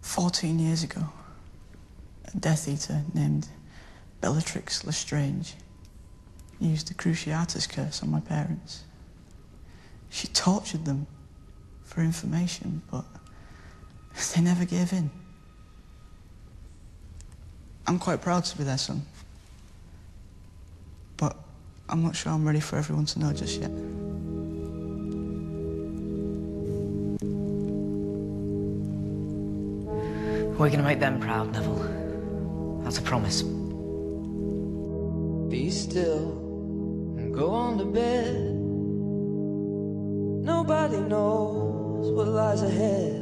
14 years ago, a Death Eater named Bellatrix Lestrange used the Cruciatus curse on my parents. She tortured them for information, but they never gave in. I'm quite proud to be their son, but I'm not sure I'm ready for everyone to know just yet. We're gonna make them proud, Neville. That's a promise. Be still and go on to bed. Nobody knows what lies ahead.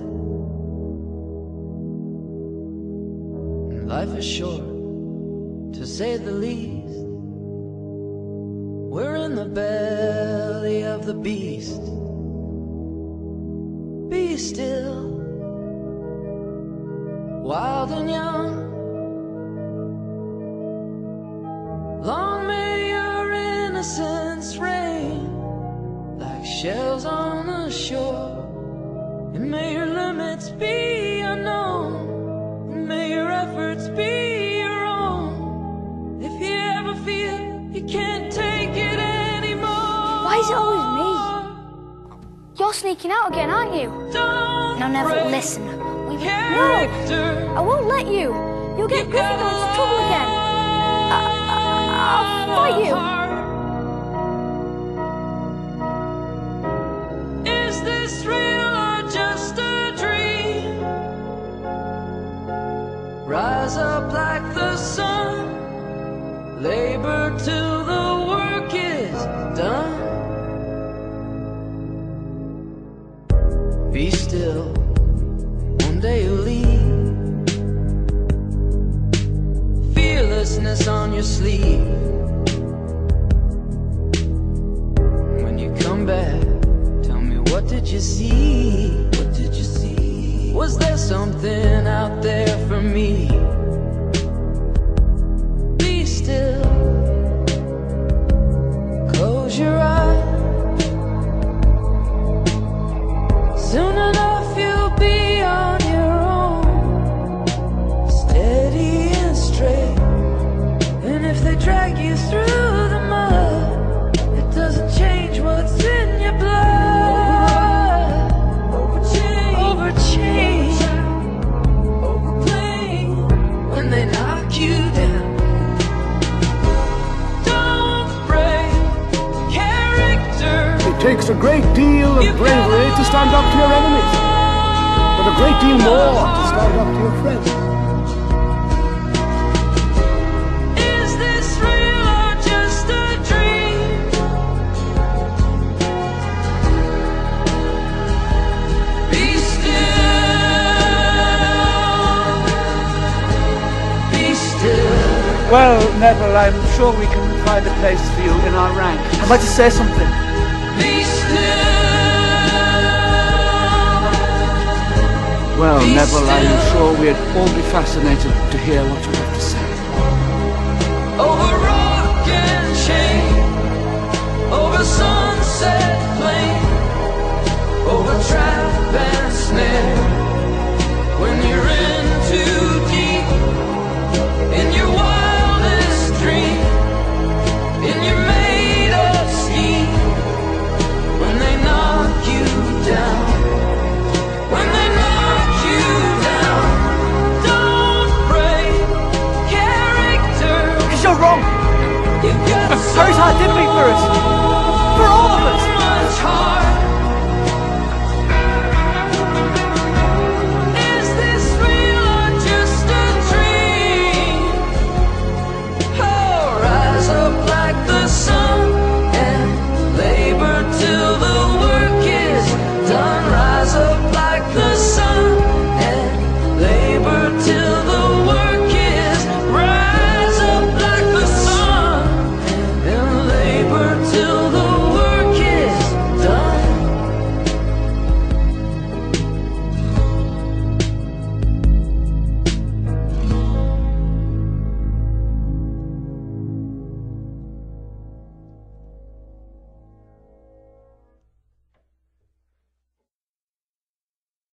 And life is short, to say the least. We're in the belly of the beast. Be still, wild and young. Long may your innocence reign like shells on a shore. And may your limits be unknown, and may your efforts be your own. If you ever feel you can't take it anymore. Why is it always me? You're sneaking out again, aren't you? No, Neville, listen. No, I won't let you. You'll get Gryffindor into trouble again. I'll fight you. Is this real or just a dream? Rise up like the sun, labor till the work is done. Be still, one day you'll leave. Fearlessness on your sleeve. When you come back, tell me, what did you see? What did you see? Was there something out there for me? Be still, close your eyes. Soon enough you'll be on your own, steady and straight. And if they drag you through the mud, it doesn't change what's in your blood. Overchange, overplaying when they knock you down. Don't break character. It takes a great deal of bravery to stand up to your enemies, but a great deal more to stand up to your friends. Is this real or just a dream? Be still, be still. Well, Neville, I'm sure we can find a place for you in our ranks. I'd like to say something. Be still. Well, Be Neville, I'm still. sure we'd all be fascinated to hear what you have to say. Over rock and chain, over sun.